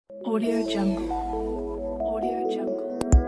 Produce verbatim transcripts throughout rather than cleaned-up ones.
Audio Jungle. Audio Jungle.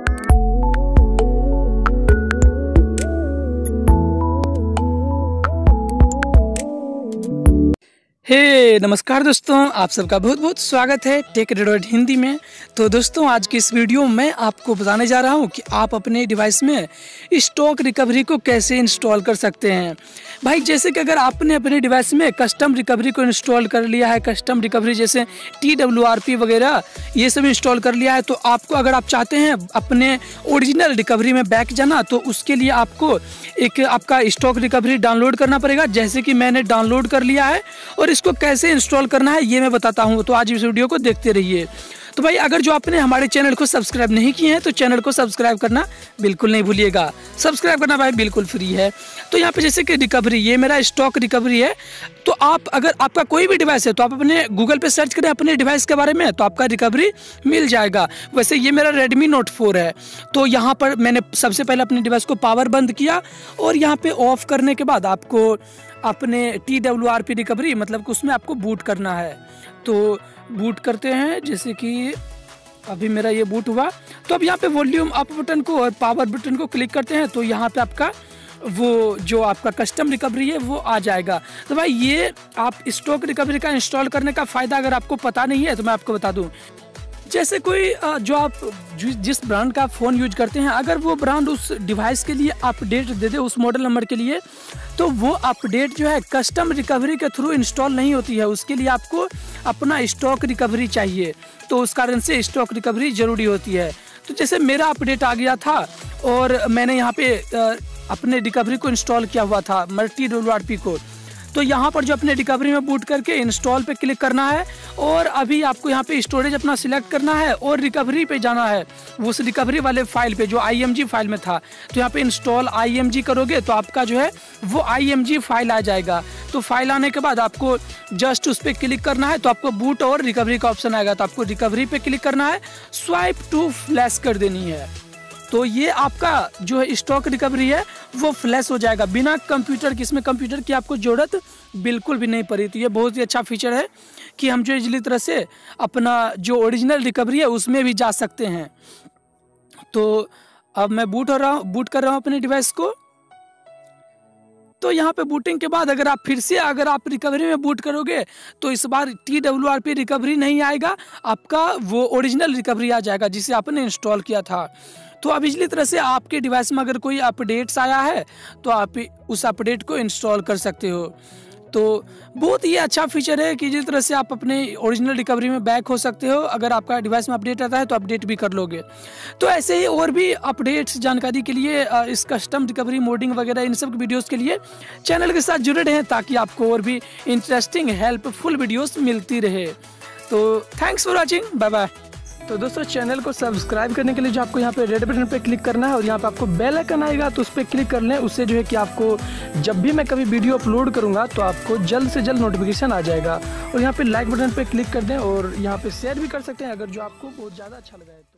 हे hey, नमस्कार दोस्तों, आप सबका बहुत बहुत स्वागत है टेक एडवर्ड हिंदी में। तो दोस्तों, आज की इस वीडियो में मैं आपको बताने जा रहा हूं कि आप अपने डिवाइस में स्टॉक रिकवरी को कैसे इंस्टॉल कर सकते हैं। भाई, जैसे कि अगर आपने अपने डिवाइस में कस्टम रिकवरी को इंस्टॉल कर लिया है, कस्टम रिकवरी जैसे टी डब्ल्यू आर पी वगैरह ये सब इंस्टॉल कर लिया है, तो आपको अगर आप चाहते हैं अपने ओरिजिनल रिकवरी में बैक जाना, तो उसके लिए आपको एक आपका स्टॉक रिकवरी डाउनलोड करना पड़ेगा। जैसे कि मैंने डाउनलोड कर लिया है और इसको कैसे इंस्टॉल करना है ये मैं बताता हूँ, तो आज इस वीडियो को देखते रहिए। तो भाई, अगर जो आपने हमारे चैनल को सब्सक्राइब नहीं किए हैं तो चैनल को सब्सक्राइब करना बिल्कुल नहीं भूलिएगा। सब्सक्राइब करना भाई बिल्कुल फ्री है। तो यहाँ पे जैसे कि रिकवरी, ये मेरा स्टॉक रिकवरी है। तो आप अगर आपका कोई भी डिवाइस है तो आप अपने गूगल पे सर्च करें अपने डिवाइस के बारे में, तो आपका रिकवरी मिल जाएगा। वैसे ये मेरा रेडमी नोट फोर है। तो यहाँ पर मैंने सबसे पहले अपने डिवाइस को पावर बंद किया और यहाँ पे ऑफ करने के बाद आपको अपने T W R P recovery मतलब कि उसमें आपको बूट करना है। तो बूट करते हैं, जैसे कि अभी मेरा ये बूट हुआ। तो अब यहाँ पे वॉल्यूम अप बटन को और पावर बटन को क्लिक करते हैं, तो यहाँ पे आपका वो जो आपका कस्टम रिकवरी है वो आ जाएगा। तो भाई, ये आप स्टॉक रिकवरी का इंस्टॉल करने का फ़ायदा अगर आपको पता नहीं है तो मैं आपको बता दूं। जैसे कोई जो आप जिस ब्रांड का फ़ोन यूज करते हैं, अगर वो ब्रांड उस डिवाइस के लिए अपडेट दे दे उस मॉडल नंबर के लिए, तो वो अपडेट जो है कस्टम रिकवरी के थ्रू इंस्टॉल नहीं होती है। उसके लिए आपको अपना स्टॉक रिकवरी चाहिए, तो उस कारण से स्टॉक रिकवरी ज़रूरी होती है। तो जैसे मेरा अपडेट आ गया था और मैंने यहाँ पे अपने रिकवरी को इंस्टॉल किया हुआ था, मल्टी डब्ल्यू आर पी को। तो यहाँ पर जो अपने रिकवरी में बूट करके इंस्टॉल पे क्लिक करना है और अभी आपको यहाँ पे स्टोरेज अपना सिलेक्ट करना है और रिकवरी पे जाना है, उस रिकवरी वाले फाइल पे जो आई एम जी फाइल में था। तो यहाँ पे इंस्टॉल आई एम जी करोगे तो आपका जो है वो आई एम जी फाइल आ जाएगा। तो फाइल आने के बाद आपको जस्ट उस पर क्लिक करना है, तो आपको बूट और रिकवरी का ऑप्शन आएगा। तो आपको रिकवरी पे क्लिक करना है, स्वाइप टू फ्लैश कर देनी है। तो ये आपका जो है स्टॉक रिकवरी है वो फ्लैश हो जाएगा बिना कंप्यूटर की। इसमें कंप्यूटर की आपको ज़रूरत बिल्कुल भी नहीं पड़ी। तो ये बहुत ही अच्छा फीचर है कि हम जो इजली तरह से अपना जो ओरिजिनल रिकवरी है उसमें भी जा सकते हैं। तो अब मैं बूट हो रहा हूँ बूट कर रहा हूँ अपने डिवाइस को। तो यहाँ पे बूटिंग के बाद अगर आप फिर से अगर आप रिकवरी में बूट करोगे तो इस बार T W R P recovery नहीं आएगा, आपका वो ओरिजिनल रिकवरी आ जाएगा जिसे आपने इंस्टॉल किया था। तो अब इसी तरह से आपके डिवाइस में अगर कोई अपडेट्स आया है तो आप उस अपडेट को इंस्टॉल कर सकते हो। तो बहुत ही अच्छा फीचर है कि जिस तरह से आप अपने ओरिजिनल रिकवरी में बैक हो सकते हो। अगर आपका डिवाइस में अपडेट आता है तो अपडेट भी कर लोगे। तो ऐसे ही और भी अपडेट्स जानकारी के लिए इस कस्टम रिकवरी मोडिंग वगैरह इन सब वीडियोस के लिए चैनल के साथ जुड़े रहें, ताकि आपको और भी इंटरेस्टिंग हेल्पफुल वीडियोस मिलती रहे। तो thanks for watching, bye bye. तो दोस्तों, चैनल को सब्सक्राइब करने के लिए जो आपको यहाँ पे रेड बटन पे क्लिक करना है और यहाँ पे आपको बेल आइकन आएगा तो उस पर क्लिक कर लें। उससे जो है कि आपको जब भी मैं कभी वीडियो अपलोड करूँगा तो आपको जल्द से जल्द नोटिफिकेशन आ जाएगा। और यहाँ पे लाइक बटन पे क्लिक कर दें और यहाँ पे शेयर भी कर सकते हैं अगर जो आपको बहुत ज़्यादा अच्छा लगा है तो।